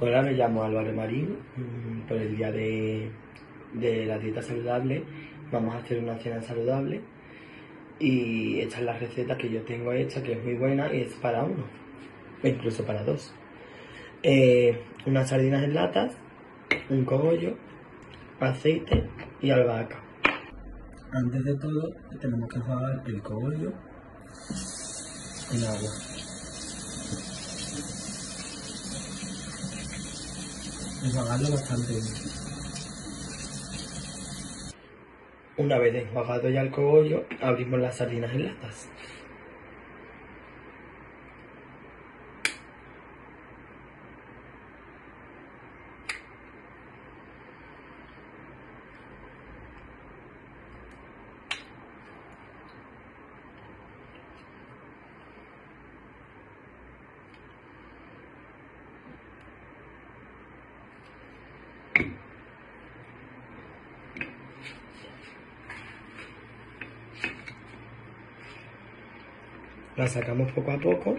Hola, me llamo Álvaro Marín. Por el día de la dieta saludable vamos a hacer una cena saludable y esta es la receta que yo tengo hecha, que es muy buena y es para uno, e incluso para dos. Unas sardinas en latas, un cogollo, aceite y albahaca. Antes de todo tenemos que enjuagar el cogollo en agua. Enjuagarlo bastante bien. Una vez enjuagado ya el cogollo, abrimos las sardinas en latas. La sacamos poco a poco.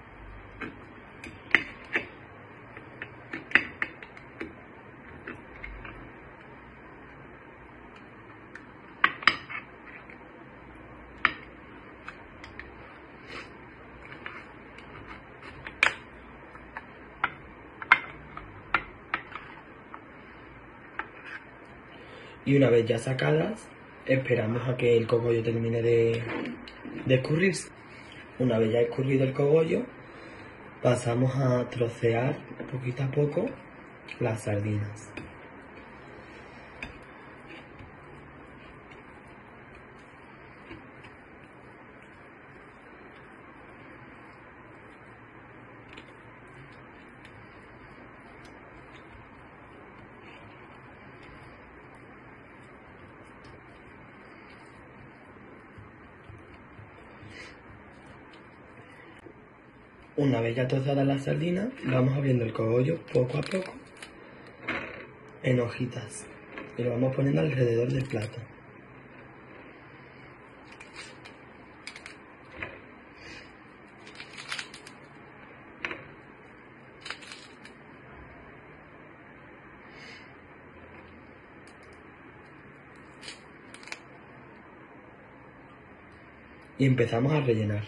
Y una vez ya sacadas, esperamos a que el cogollo termine de escurrirse. Una vez ya escurrido el cogollo, pasamos a trocear poquito a poco las sardinas. Una vez ya troceadas las sardinas, vamos abriendo el cogollo poco a poco en hojitas y lo vamos poniendo alrededor del plato. Y empezamos a rellenar.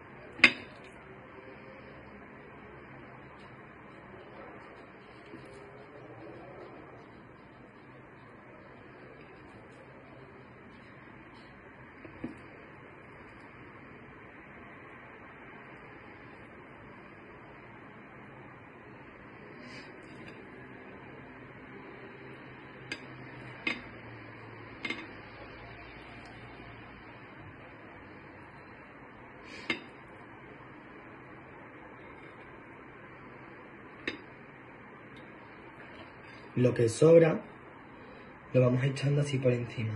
Lo que sobra lo vamos echando así por encima.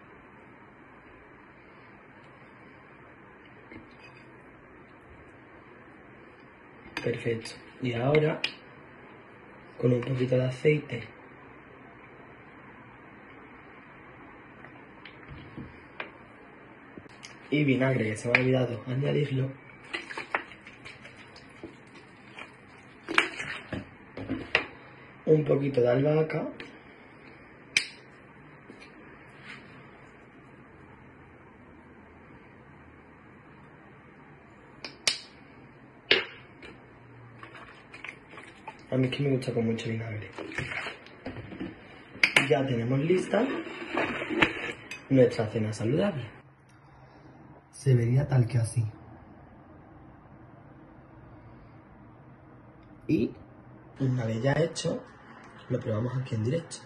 Perfecto. Y ahora, con un poquito de aceite y vinagre, que se me ha olvidado añadirlo, un poquito de albahaca a mí es que me gusta con mucho vinagre. Ya tenemos lista nuestra cena saludable. Se vería tal que así. Y una vez ya hecho, lo probamos aquí en directo.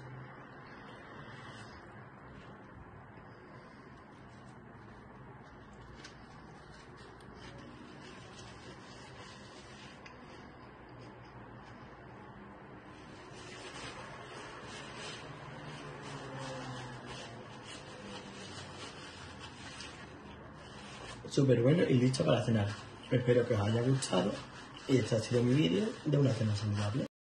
Súper bueno y listo para cenar. Espero que os haya gustado y este ha sido mi vídeo de una cena saludable.